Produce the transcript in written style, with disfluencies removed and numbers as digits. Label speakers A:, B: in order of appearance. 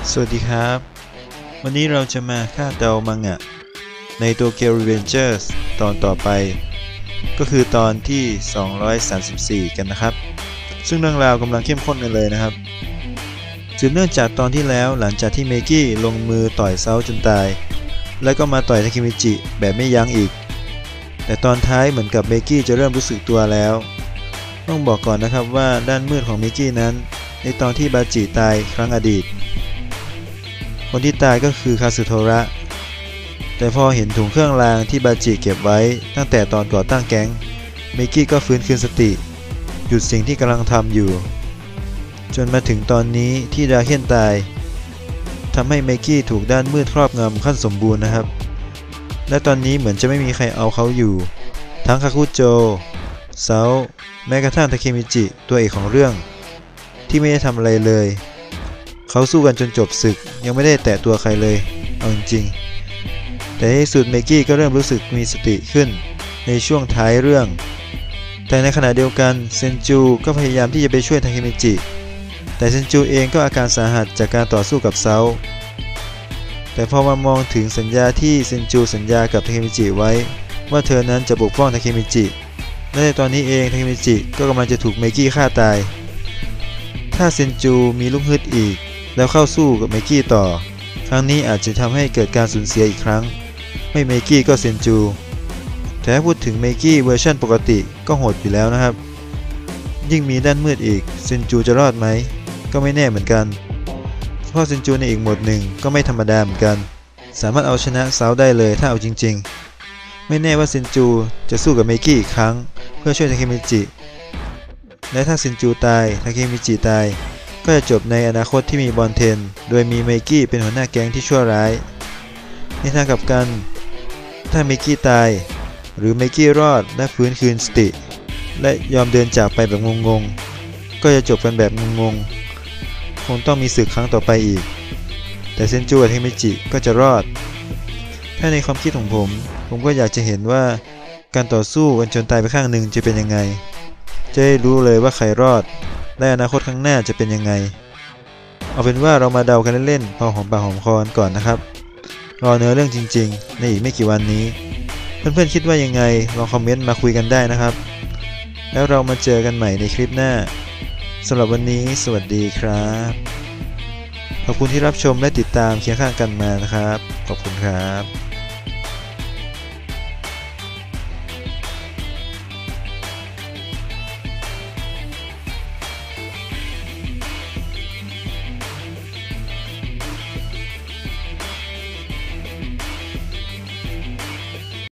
A: สวัสดีครับวันนี้เราจะมาคาดเดามังงะในโตเกียวรีเวนเจอร์สตอนต่อไปก็คือตอนที่234กันนะครับซึ่งเรื่องราวกำลังเข้มข้นกันเลยนะครับสืบเนื่องจากตอนที่แล้วหลังจากที่เมกี้ลงมือต่อยเซาจนตายแล้วก็มาต่อยทาเคมิจิแบบไม่ยั้งอีกแต่ตอนท้ายเหมือนกับเมกี้จะเริ่มรู้สึกตัวแล้วต้องบอกก่อนนะครับว่าด้านมืดของเมกี้นั้นในตอนที่บาจิตายครั้งอดีตคนที่ตายก็คือคาสึโทระแต่พอเห็นถุงเครื่องรางที่บาจิเก็บไว้ตั้งแต่ตอนก่อตั้งแก๊งเมกี้ก็ฟื้นคืนสติหยุดสิ่งที่กำลังทำอยู่จนมาถึงตอนนี้ที่ดาเคนตายทำให้เมกี้ถูกด้านมืดครอบงำขั้นสมบูรณ์นะครับและตอนนี้เหมือนจะไม่มีใครเอาเขาอยู่ทั้งคาคุโจเซาแม้กระทั่งทาเคมิจิตัวเอกของเรื่องที่ไม่ได้ทำอะไรเลยเขาสู้กันจนจบศึกยังไม่ได้แตะตัวใครเลยเอาจริงๆแต่ในที่สุดเมกี้ก็เริ่มรู้สึกมีสติขึ้นในช่วงท้ายเรื่องแต่ในขณะเดียวกันเซนจูก็พยายามที่จะไปช่วยทาเคมิจิแต่เซนจูเองก็อาการสาหัสจากการต่อสู้กับเซาแต่พอมามองถึงสัญญาที่เซนจูสัญญากับทาเคมิจิไว้ว่าเธอนั้นจะปกป้องทาเคมิจิและในตอนนี้เองทาเคมิจิก็กำลังจะถูกเมกี้ฆ่าตายถ้าเซนจูมีลูกฮึดอีกแล้วเข้าสู้กับเมกี้ต่อครั้งนี้อาจจะทำให้เกิดการสูญเสียอีกครั้งไม่เมกี้ก็เซนจูแต่ถ้าพูดถึงเมกี้เวอร์ชันปกติก็โหดอยู่แล้วนะครับยิ่งมีด้านมืดอีกเซนจูจะรอดไหมก็ไม่แน่เหมือนกันเพราะเซนจูในอีกโหมดหนึ่งก็ไม่ธรรมดาเหมือนกันสามารถเอาชนะเซาได้เลยถ้าเอาจริงๆไม่แน่ว่าเซนจูจะสู้กับเมกี้อีกครั้งเพื่อช่วยทาเคมิจิและถ้าเซนจูตายทาเคมิจิตายก็จะจบในอนาคตที่มีบอนเทนโดยมีเมกี้เป็นหัวหน้าแก๊งที่ชั่วร้ายในทางกลับกันถ้าเมกี้ตายหรือเมกี้รอดและฟื้นคืนสติและยอมเดินจากไปแบบงงๆก็จะจบกันแบบงงๆคงต้องมีศึกครั้งต่อไปอีกแต่เซนจูกับเทมิจิก็จะรอดถ้าในความคิดของผมก็อยากจะเห็นว่าการต่อสู้กันจนตายไปข้างหนึ่งจะเป็นยังไงจะได้รู้เลยว่าใครรอดและอนาคตข้างหน้าจะเป็นยังไงเอาเป็นว่าเรามาเดากันเล่นๆพอหอมปากหอมคอก่อนนะครับรอเนื้อเรื่องจริงๆในอีกไม่กี่วันนี้เพื่อนๆคิดว่ายังไงลองคอมเมนต์มาคุยกันได้นะครับแล้วเรามาเจอกันใหม่ในคลิปหน้าสำหรับวันนี้สวัสดีครับขอบคุณที่รับชมและติดตามเคียงข้างกันมานะครับขอบคุณครับ